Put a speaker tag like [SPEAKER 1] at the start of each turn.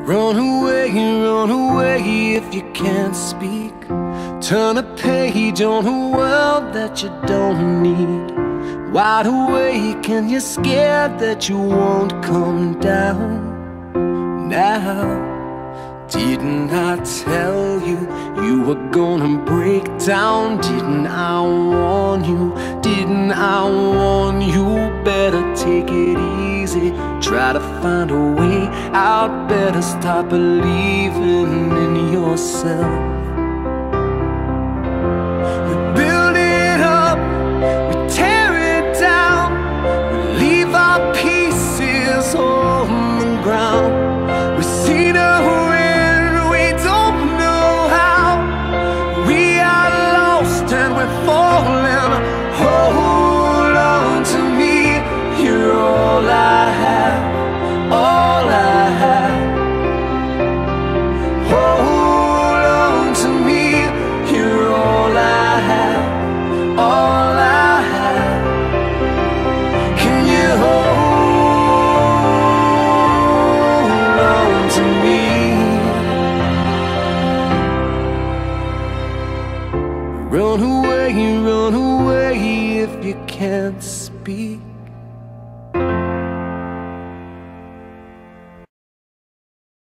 [SPEAKER 1] run away if you can't speak. Turn a page on a world that you don't need. Wide awake and you're scared that you won't come down. Now, didn't I tell you you were gonna break down? Didn't I warn you? Didn't I warn you? Better take it easy, try to find a way out. Better stop believing in yourself. We build it up, we tear it down, we leave our pieces on the ground. We see the wind, we don't know how. We are lost and we're falling. Hold on to me, you're all I have, all I have. Hold on to me, you're all I have, all I have. Can you hold on to me? Run away if you can't speak.